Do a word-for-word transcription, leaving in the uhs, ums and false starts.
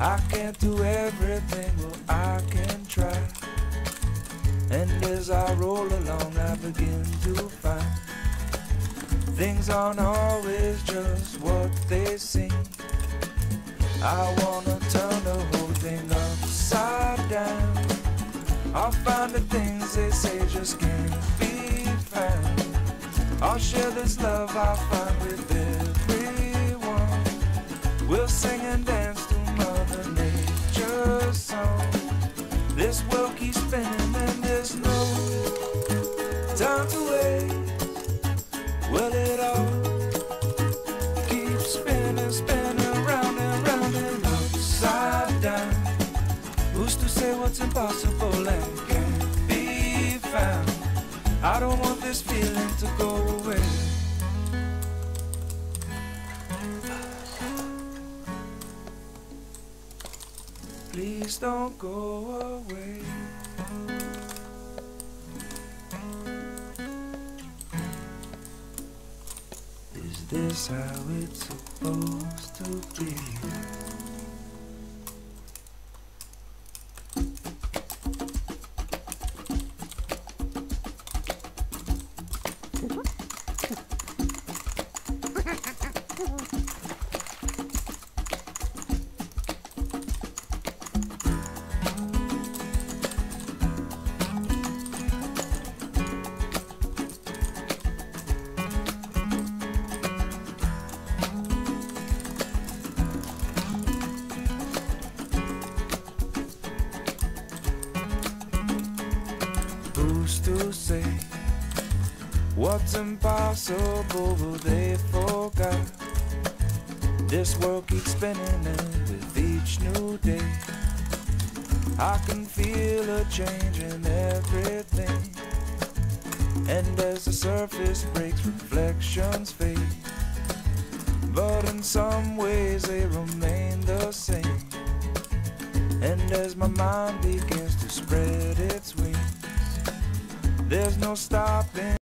I can't do everything, well I can try. And as I roll along I begin to find things aren't always just what they seem. I wanna turn the whole thing upside down. I'll find the things they say just can't be found. I'll share this love I find with everyone. We'll sing and dance to Mother Nature's song. This world keeps spinning and there's no time to wait. Well, it all keeps spinning, spinning round and round and upside down. Who's to say what's impossible and can't be found? I don't want this feeling to go away. Please don't go away. Is this how it's supposed to be? Who's to say what's impossible, but they forgot? This world keeps spinning and with each new day I can feel a change in everything. And as the surface breaks, reflections fade, but in some ways they remain the same. And as my mind begins to spread its wings, there's no stopping.